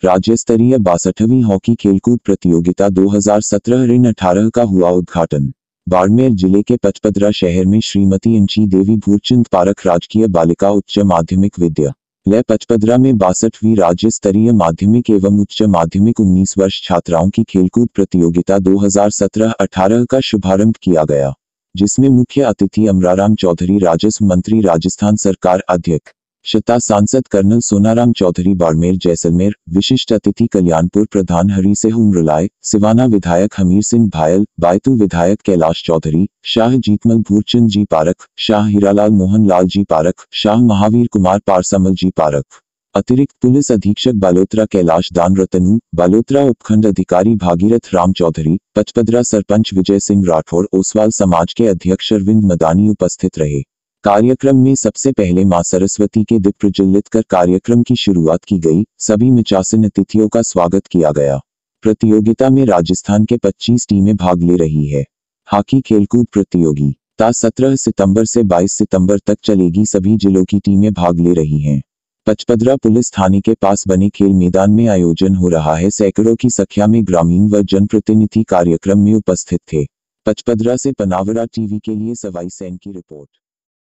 राज्य स्तरीय 62वीं हॉकी खेलकूद प्रतियोगिता 2017-18 का हुआ उद्घाटन। बाड़मेर जिले के पचपदरा शहर में श्रीमती इंची देवी भूरचंद पारख राजकीय बालिका उच्च माध्यमिक विद्यालय पचपदरा में 62वीं राज्य स्तरीय माध्यमिक एवं उच्च माध्यमिक 19 वर्ष छात्राओं की खेलकूद प्रतियोगिता 2017-18 का शुभारंभ किया गया, जिसमें मुख्य अतिथि अमराराम चौधरी, राजस्व मंत्री, राजस्थान सरकार अध्यक्ष शता सांसद कर्नल सोनाराम चौधरी बाड़मेर जैसलमेर, विशिष्ट अतिथि कल्याणपुर प्रधान हरि सिंह उमरलाय, सिवाना विधायक हमीर सिंह भायल, बायतू विधायक कैलाश चौधरी, शाह जीतमल भूरचंद जी पारख, शाह हीरालाल मोहन लाल जी पारख, शाह महावीर कुमार पारसमल जी पारख, अतिरिक्त पुलिस अधीक्षक बालोतरा कैलाश दान रतनू, बालोतरा उपखंड अधिकारी भागीरथ राम चौधरी, पचपदरा सरपंच विजय सिंह राठौर, ओसवाल समाज के अध्यक्ष अरविंद मदानी उपस्थित रहे। कार्यक्रम में सबसे पहले मां सरस्वती के दीप प्रज्वलित कर कार्यक्रम की शुरुआत की गई। सभी 85 अतिथियों का स्वागत किया गया। प्रतियोगिता में राजस्थान के 25 टीमें भाग ले रही है। हॉकी खेलकूद प्रतियोगिता 17 सितंबर से 22 सितंबर तक चलेगी। सभी जिलों की टीमें भाग ले रही हैं। पचपदरा पुलिस थाने के पास बने खेल मैदान में आयोजन हो रहा है। सैकड़ों की संख्या में ग्रामीण व जनप्रतिनिधि कार्यक्रम में उपस्थित थे। पचपदरा से पनावरा टीवी के लिए सवाई सेन की रिपोर्ट।